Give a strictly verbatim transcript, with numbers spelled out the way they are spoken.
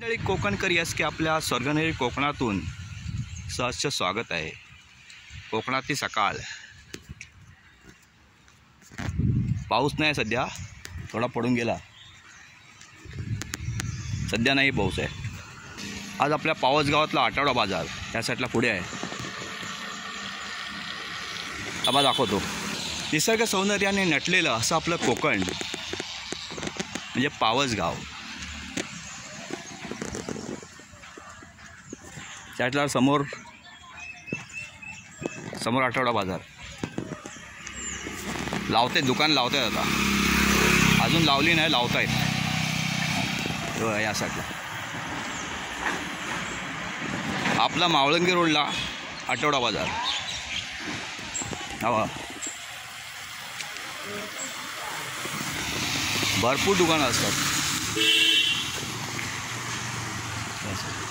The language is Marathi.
मंडळी कोकणकर यस की आपल्या स्वर्गनेरी कोकणातून सहर्ष स्वागत आहे। कोकणातली सकाळ, पाऊस नाही सध्या, थोडा पडून गेला, सध्या नाही पाऊस आहे। आज आपल्या पावस गावातला आठवडा बाजार त्या साईडला पुढे आहे, आबा दाखवतो। निसर्ग सौंदर्याने नटलेलं असं आपलं कोकण म्हणजे पावस गाव। त्यातला समोर समोर आठवडा बाजार लावते, दुकान लावते आता, अजून लावली नाही, लावतायत या साईडला। आपला मावळंगी रोडला आठवडा बाजार, हा भरपूर दुकानं असतात।